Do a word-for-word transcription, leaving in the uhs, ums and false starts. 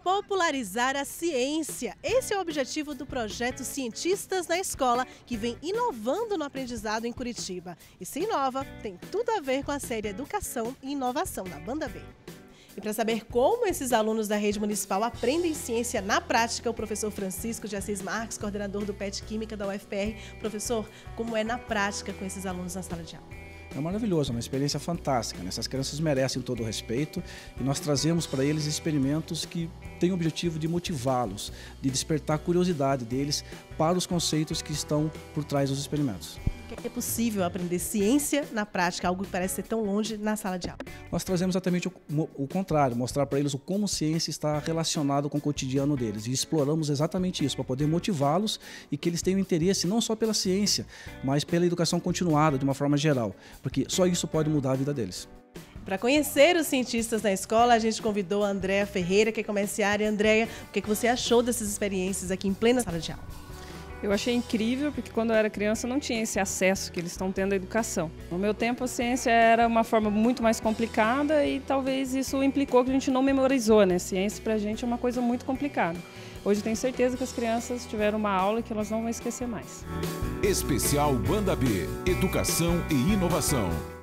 Popularizar a ciência. Esse é o objetivo do projeto Cientistas na Escola, que vem inovando no aprendizado em Curitiba. E se inova, tem tudo a ver com a série Educação e Inovação da Banda B. E para saber como esses alunos da rede municipal aprendem ciência na prática, o professor Francisco de Assis Marques, coordenador do P E T Química da U F P R. Professor, como é na prática com esses alunos na sala de aula? É maravilhoso, é uma experiência fantástica, né? Essas crianças merecem todo o respeito e nós trazemos para eles experimentos que têm o objetivo de motivá-los, de despertar a curiosidade deles para os conceitos que estão por trás dos experimentos. É possível aprender ciência na prática, algo que parece ser tão longe na sala de aula? Nós trazemos exatamente o, o contrário, mostrar para eles o como ciência está relacionado com o cotidiano deles. E exploramos exatamente isso, para poder motivá-los e que eles tenham interesse não só pela ciência, mas pela educação continuada, de uma forma geral, porque só isso pode mudar a vida deles. Para conhecer os cientistas na escola, a gente convidou a Andréa Ferreira, que é comerciária. Andréa, o que você achou dessas experiências aqui em plena sala de aula? Eu achei incrível, porque quando eu era criança não tinha esse acesso que eles estão tendo à educação. No meu tempo a ciência era uma forma muito mais complicada e talvez isso implicou que a gente não memorizou, né? Ciência pra gente é uma coisa muito complicada. Hoje eu tenho certeza que as crianças tiveram uma aula que elas não vão esquecer mais. Especial Banda B, Educação e Inovação.